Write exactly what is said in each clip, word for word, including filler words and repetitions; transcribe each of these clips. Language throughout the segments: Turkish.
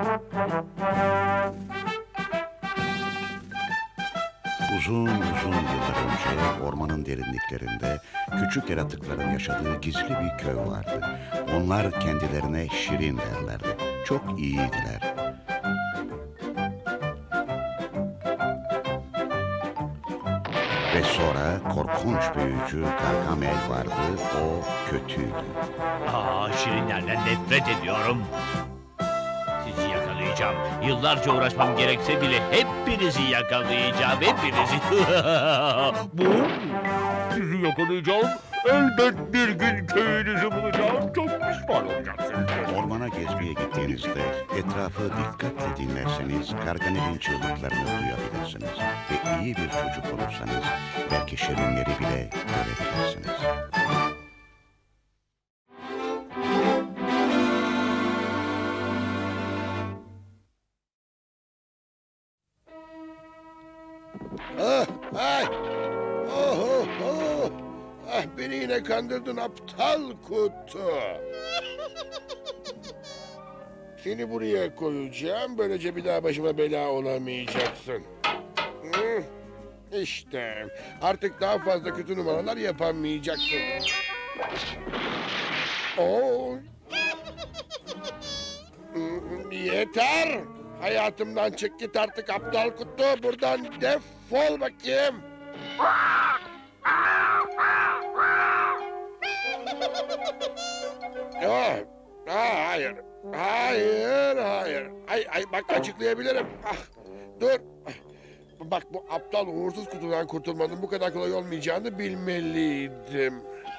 Uzun uzun yıllar önce ormanın derinliklerinde küçük yaratıkların yaşadığı gizli bir köy vardı. Onlar kendilerine Şirin derlerdi. Çok iyiydiler. Ve sonra korkunç büyücü Gargamel vardı. O kötüydü. Aa, Şirinlerden nefret ediyorum. Sizi yakalayacağım. Yıllarca uğraşmam gerekse bile hepinizi yakalayacağım. Hepinizi. Bu? Sizi yakalayacağım. Elbet bir gün köyünüzü bulacağım. Çok pişman olacaksınız. Ormana gezmeye gittiğinizde etrafı dikkatle dinlerseniz Gargamel'in çığlıklarını duyabilirsiniz. Ve iyi bir çocuk olursanız belki şirinleri bile görebilirsiniz. Ah, ay! Oh, oh, oh! Ah, beni yine kandırdın aptal kutu. Seni buraya koyacağım, böylece bir daha başıma bela olamayacaksın. Hı, İşte, artık daha fazla kötü numaralar yapamayacaksın. Oo. Hı, Yeter! Hayatımdan çık git artık aptal kutu, buradan defol bakayım. Ah, ah, hayır, hayır, hayır. Ay, ay, bak açıklayabilirim. Ah, dur. Bak bu aptal uğursuz kutudan kurtulmanın bu kadar kolay olmayacağını bilmeliydim.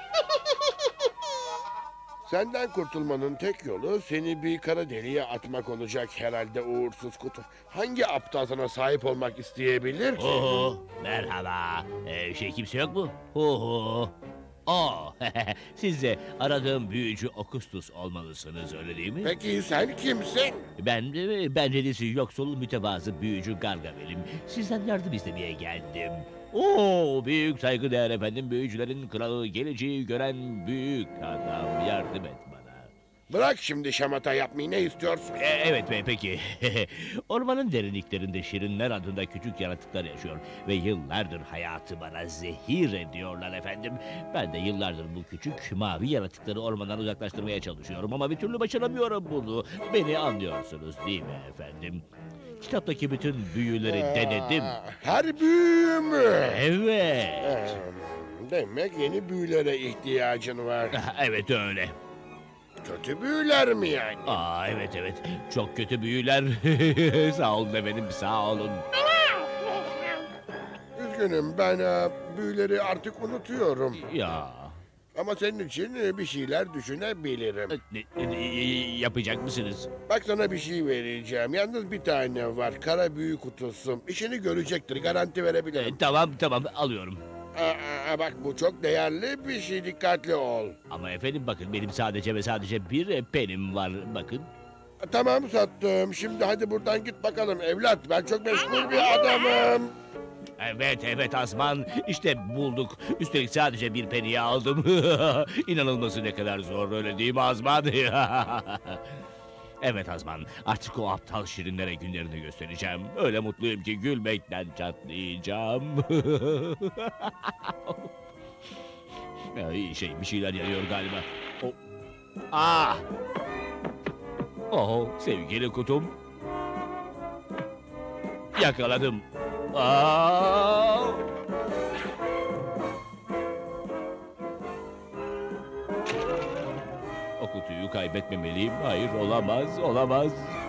Senden kurtulmanın tek yolu seni bir kara deliğe atmak olacak herhalde uğursuz kutu. Hangi aptal sana sahip olmak isteyebilir ki? Oho, merhaba. Ee, şey kimse yok mu? Oho. Oh, siz de aradığım büyücü Okustus olmalısınız, öyle değil mi? Peki sen kimsin? Ben de, ben dedesi yoksul mütevazı büyücü Gargamel'im. Sizden yardım istemeye geldim. Oo, büyük saygıdeğer efendim, büyücülerin kralı, geleceği gören büyük adam, yardım et bana. Bırak şimdi şamata yapmayı, ne istiyorsun? E, evet bey, peki. Ormanın derinliklerinde Şirinler adında küçük yaratıklar yaşıyor ve yıllardır hayatı bana zehir ediyorlar efendim. Ben de yıllardır bu küçük mavi yaratıkları ormandan uzaklaştırmaya çalışıyorum ama bir türlü başaramıyorum bunu. Beni anlıyorsunuz değil mi efendim? Kitaptaki bütün büyüleri denedim. Aa, her büyü mü? Evet. Hmm, Demek yeni büyülere ihtiyacın var. Evet öyle. Kötü büyüler mi yani? Aa, evet evet, çok kötü büyüler. Sağ olun efendim, sağ olun. Üzgünüm, ben e, büyüleri artık unutuyorum. Ya. Ama senin için e, bir şeyler düşünebilirim. Ne, ne- yapacak mısınız? Bak sana bir şey vereceğim. Yalnız bir tane var. Kara büyü kutusu. İşini görecektir. Garanti E, verebilirim. tamam tamam, alıyorum. Aa, aa, bak bu çok değerli bir şey. Dikkatli ol. Ama efendim bakın, benim sadece ve sadece bir e, penim var, bakın. Tamam, sattım. Şimdi hadi buradan git bakalım evlat. Ben çok meşgul bir adamım. Evet evet Azman, işte bulduk. Üstelik sadece bir peniyi aldım. İnanılması ne kadar zor, öyle değil mi Azman? Evet Azman, artık o aptal şirinlere günlerini göstereceğim. Öyle mutluyum ki gülmekten çatlayacağım. Ya, iyi şey, bir şeyler yanıyor galiba. O... Ah! Oh, sevgili kutum. Yakaladım. Aa! O kutuyu kaybetmemeliyim. Hayır, olamaz, olamaz.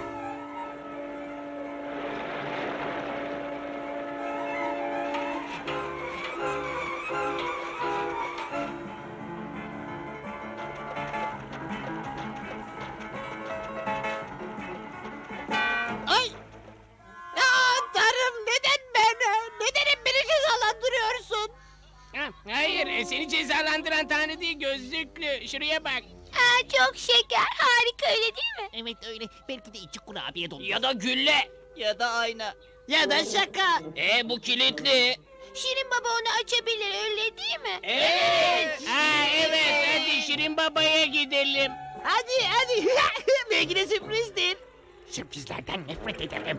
Ay! Aa, Tanrım, neden ben? Neden hep beni cezalandırıyorsun? Ha, hayır, e, seni cezalandıran Tanrı değil, gözlüklü. Şuraya bak. Aa, çok şeker, harika öyle değil mi? Evet öyle. Belki de içi kurabiye dolu. Ya da gülle. Ya da ayna. Ya da şaka. E bu kilitli. Şirin Baba onu açabilir öyle değil mi? Evet. Ha, evet, hadi Şirin Baba'ya gidelim. Hadi hadi. Belki de sürprizdir. Sürprizlerden nefret ederim.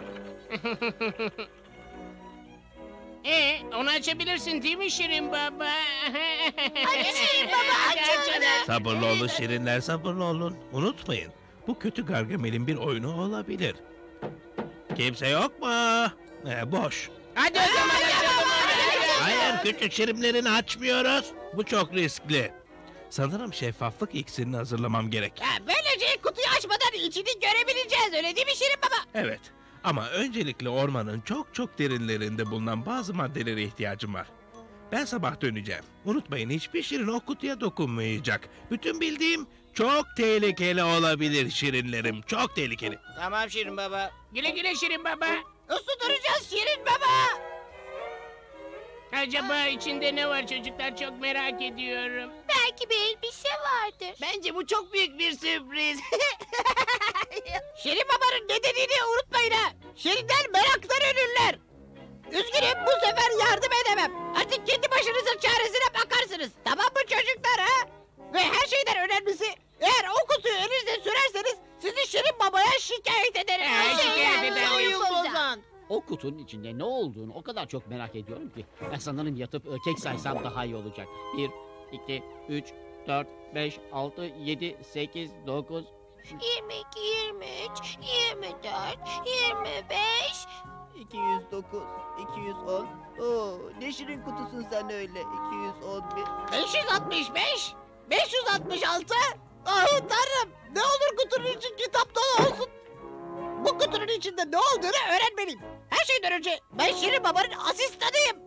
Ee, onu açabilirsin değil mi Şirin Baba? Hadi Şirin Baba, aç onu. Sabırlı olun şirinler, sabırlı olun. Unutmayın, bu kötü Gargamel'in bir oyunu olabilir. Kimse yok mu? Ee, boş. Hadi o zaman açalım. Hayır, küçük şirinlerini açmıyoruz. Bu çok riskli. Sanırım şeffaflık iksirini hazırlamam gerek. Ya böylece kutuyu açmadan içini görebileceğiz, öyle değil mi Şirin Baba? Evet, ama öncelikle ormanın çok çok derinlerinde bulunan bazı maddelere ihtiyacım var. Ben sabah döneceğim. Unutmayın, hiçbir şirin o kutuya dokunmayacak. Bütün bildiğim çok tehlikeli olabilir şirinlerim. Çok tehlikeli. Tamam Şirin Baba. Güle güle Şirin Baba. Uslu duracağız Şirin Baba. Acaba içinde ne var çocuklar, çok merak ediyorum. Belki bir elbise vardır. Bence bu çok büyük bir sürpriz. Şirin Baba'nın nedenini unutmayın ha. Şirinler meraktan ölürler. Üzgünüm, bu sefer yardım edemem. Artık kendi başınızın çaresine bakarsınız. Tamam mı çocuklar ha? Ve her şeyden önemlisi, eğer o kutuyu elinizde sürerseniz sizi Şirin Baba'ya şikayet ederim. Ee, şikayet yani, ederim. oyun bozan. O kutunun içinde ne olduğunu o kadar çok merak ediyorum ki. Ben sanırım yatıp e, kek saysam daha iyi olacak. Bir, iki, üç, dört, beş, altı, yedi, sekiz, dokuz... yirmi iki, yirmi üç, yirmi dört, yirmi beş. iki yüz dokuz, iki yüz on. Oo, ne şirin kutusun sen öyle. iki yüz on bir. beş yüz altmış beş, beş yüz altmış altı. Ah Tanrım, ne olur kutunun için kitap dolu olsun. Bu kutunun içinde ne olduğunu öğrenmeliyim. Her şeyden önce ben Şirin Baba'nın asistanıyım.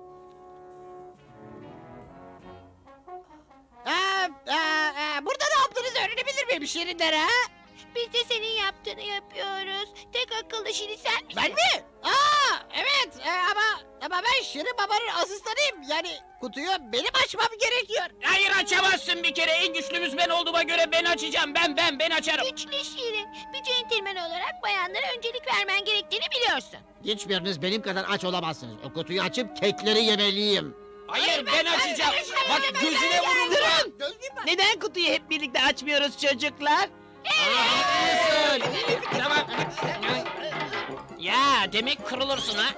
Ee, e, e, burada ne yaptığınızı öğrenebilir miyim Şirinler ha? Biz de senin yaptığını yapıyoruz. Tek akıllı Şirin sen misin? Ben mi? Aa, evet e, ama ama ben Şirin Baba'nın asistanıyım. Yani kutuyu benim açmam gerekiyor. Hayır, açamazsın bir kere. En güçlümüz ben olduğuma göre ben açacağım. Ben ben ben açarım. Güçlü Şirin. Bir centilmen olarak bayanlara öncelik vermen gerektiğini biliyorsun. Hiçbiriniz benim kadar aç olamazsınız. O kutuyu açıp kekleri yemeliyim. Hayır, ben açacağım. ben- Bak ben- gözüne ben- vurun. Durun, gözlüğüm var. Neden kutuyu hep birlikte açmıyoruz çocuklar? Tamam. Ya demek kırılırsın ha.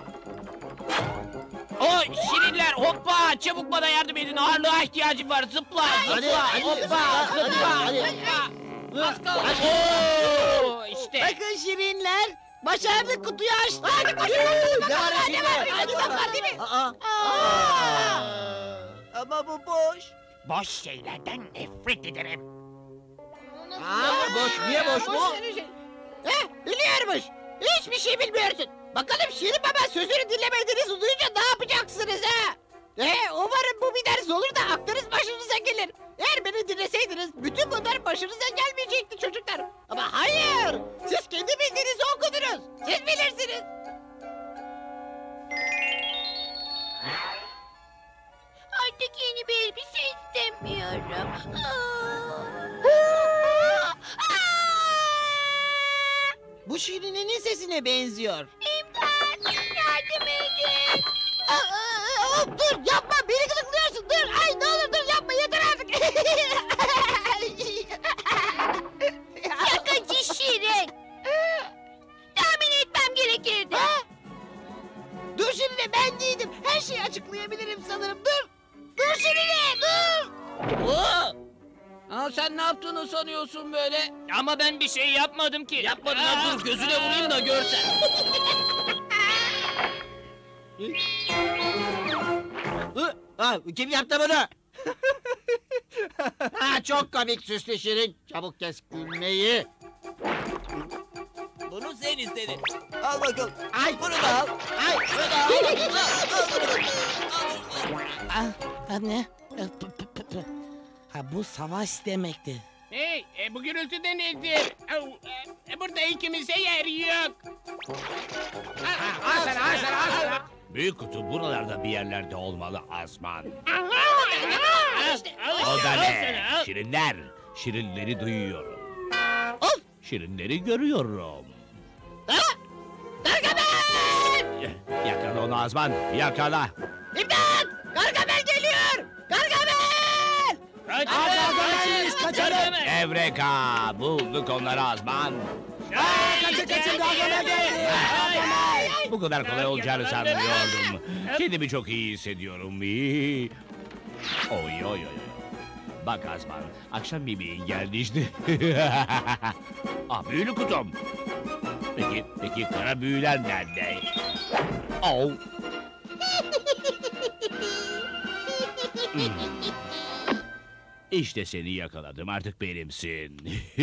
O şirinler, hoppa, çabuk bana yardım edin, ağırlığa ihtiyacım var. Zıpla, Hadi, zıpla, hadi, hoppa, hadi, zıpla, hadi. zıpla. Az kaldı. Oo, işte. Bakın Şirinler, başardık, kutuyu açtık. Hadi koşun. Ne var Hadi içinde? var, hadi var değil mi? Aa, Aa! ama bu boş. Boş şeylerden nefret ederim. Aa, boş. Niye boş bu? Heh, biliyormuş. Hiçbir şey bilmiyorsun. Bakalım Şirin Baba sözünü dinlemediğinizi duyunca ne yapacaksınız ha? Ee, umarım bu bir ders olur da aklınız başınıza gelir. Eğer beni dinleseydiniz bütün bunlar başınıza gelmeyecekti çocuklar. Ama hayır, siz kendi bildiğinizi okudunuz. Siz bilirsiniz. Artık yeni bir elbise istemiyorum. Bu şirinin sesine benziyor. İmdat! Yardım edin! Aa, aa, aa, dur yapma, beni gıdıklıyorsun. Dur, ay ne olur dur yapma, yeter artık. Şakacı Şirin! Tahmin etmem gerekirdi. Dur Şirine, ben değildim. Her şeyi açıklayabilirim sanırım. Dur. Dur Şirine, dur. Oo! Aa, sen ne yaptığını sanıyorsun böyle? Ama ben bir şey yapmadım ki. Yapmadın ha, dur gözüne vurayım da görsen. Ha, kim yaptı bunu? Ha, çok komik süslü şirin. Çabuk kes gülmeyi. Bunu sen istedin. Al bakalım. Ay bunu da al. Ay bunu da al. Al, al bunu da. Ah, ah, ne? Ha, bu savaş demekti. Hey, e, bu gürültü de nedir? Au, e, e, burada ikimize yer yok. Al, al sana, al sana, al sana. Büyük kutu buralarda bir yerlerde olmalı Azman. Al, O da al ne? sana, al. Şirinler, şirinleri duyuyorum. Of! Şirinleri görüyorum. Ha? Gargamel! Yakala onu Azman, yakala. İmdat! Gargamel geliyor! Gargamel! Kaç, Gargamel, kaç, kaçalım. Gargamel. Evreka, bulduk onları Azman. Ay, Bu kadar kolay olacağını sanmıyordum. Kendimi çok iyi hissediyorum. İyi. Oy oy oy. Bak Azman, akşam yemeğin geldi işte. Ah, büyülü kutum. Peki, peki kara büyüler nerede? Oh. Hmm. İşte seni yakaladım, artık benimsin.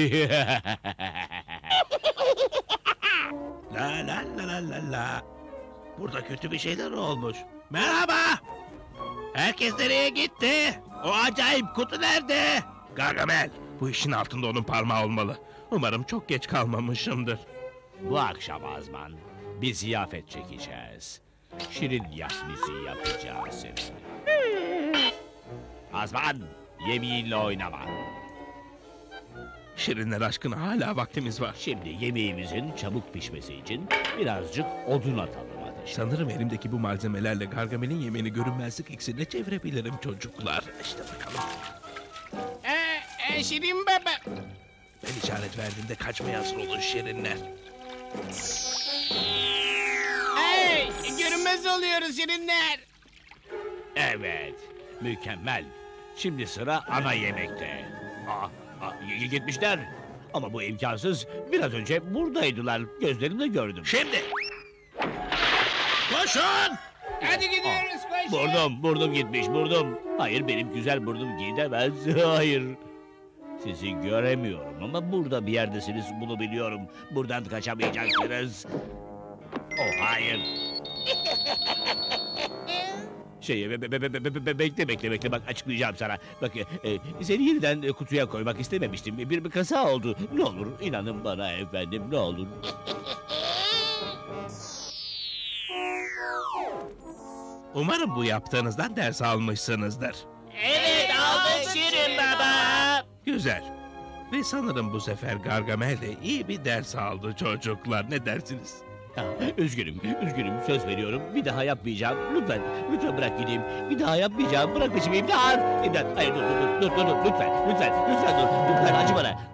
La la la la la la. Burada kötü bir şeyler olmuş. Merhaba. Herkes nereye gitti? O acayip kutu nerede? Gargamel, bu işin altında onun parmağı olmalı. Umarım çok geç kalmamışımdır. Bu akşam Azman, bir ziyafet çekeceğiz. Şirin yahnisi yapacağız seninle. Azman, yemeğinle oynama. Şirinler aşkına hala vaktimiz var. Şimdi yemeğimizin çabuk pişmesi için birazcık odun atalım ateşe. Sanırım elimdeki bu malzemelerle Gargamel'in yemeğini görünmezlik iksirine çevirebilirim çocuklar. İşte bakalım. Ee, e, Şirin baba. Ben işaret verdiğimde kaçmaya hazır olun Şirinler. Hey, görünmez oluyoruz Şirinler. Evet, mükemmel. Şimdi sıra ana yemekte. Aa, aa, y- gitmişler. Ama bu imkansız. Biraz önce buradaydılar. Gözlerimle gördüm. Şimdi! Koşun! Hadi gidiyoruz koşun. Burnum, burnum gitmiş, burnum. Hayır, benim güzel burnum gidemez. Hayır. Sizi göremiyorum ama burada bir yerdesiniz, bunu biliyorum. Buradan kaçamayacaksınız. Oh, hayır. Şey, be, be, be, be, be, be, bekle, bekle, bekle. Bak, açıklayacağım sana. Bak, e, seni yeniden e, kutuya koymak istememiştim. Bir, bir kaza oldu. Ne olur, inanın bana efendim, ne olur. Umarım bu yaptığınızdan ders almışsınızdır. Evet aldık Şirin baba. Güzel. Ve sanırım bu sefer Gargamel de iyi bir ders aldı çocuklar. Ne dersiniz? Ah, üzgünüm, üzgünüm. Söz veriyorum. Bir daha yapmayacağım. Lütfen, lütfen bırak gideyim. Bir daha yapmayacağım. Bırak peşimi, imdat. İmdat. Hayır, dur, dur, dur, dur, dur, dur. Lütfen, lütfen, lütfen dur. Lütfen, acı bana.